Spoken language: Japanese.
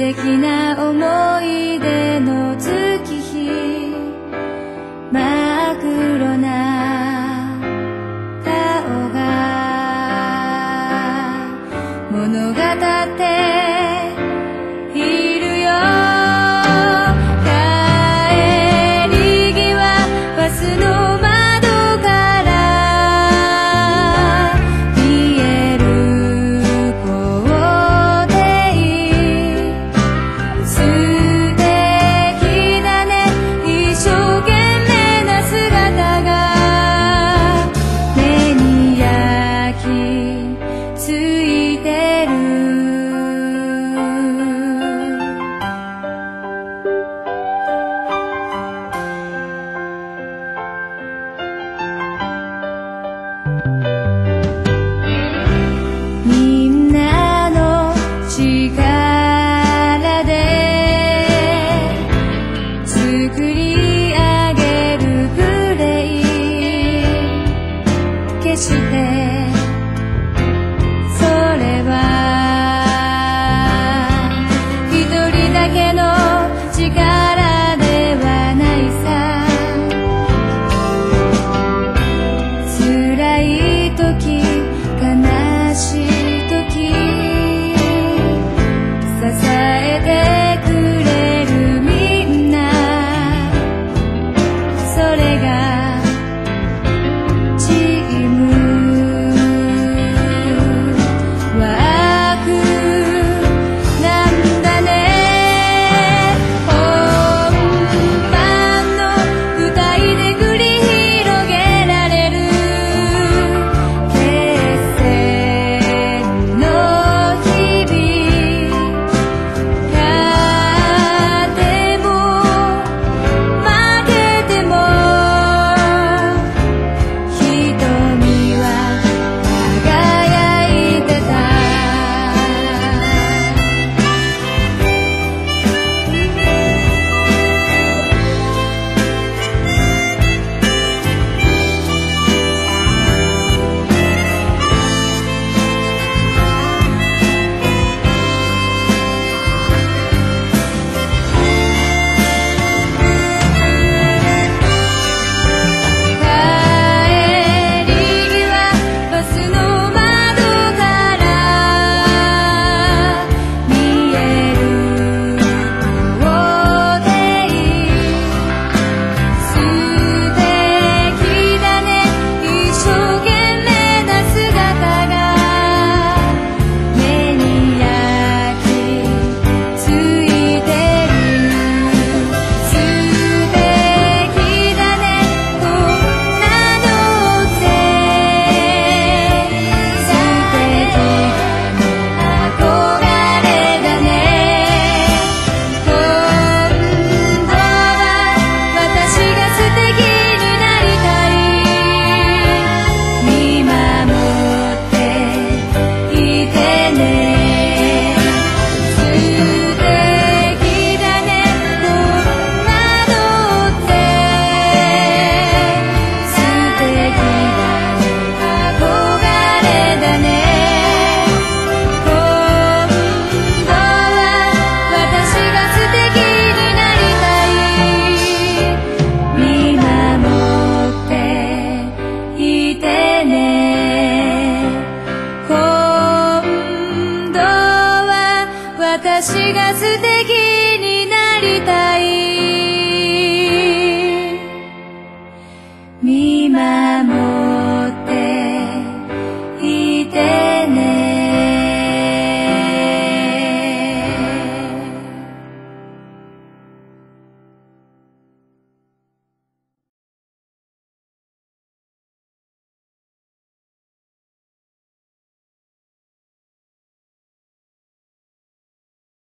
敵な思い出の月日、真っ黒な顔が物語っているよ。帰り際バスの窓から見える校庭、素敵だね、一生懸命な姿が目に焼き付いてる。みんなの力で作り上げるプレイ、決してそれは一人だけの力ではないさ。辛い時、悲しい時、支えてくれるみんな、それがチームワークなんだね。本番の舞台で繰り広げられる決戦の日々、勝っても負けても瞳は輝いてた。帰り際バスの窓から見える校庭、素敵だね、一生懸命な姿が目に焼き付いてる。素敵だね、こんなのって素敵な憧れだね。今度は私が素敵になりたい。見守っていてね。素敵だね、こんなのって素敵な憧れだね。今度は私が素敵になりたい。見守っていてね。今度は私が素敵になりたい。見守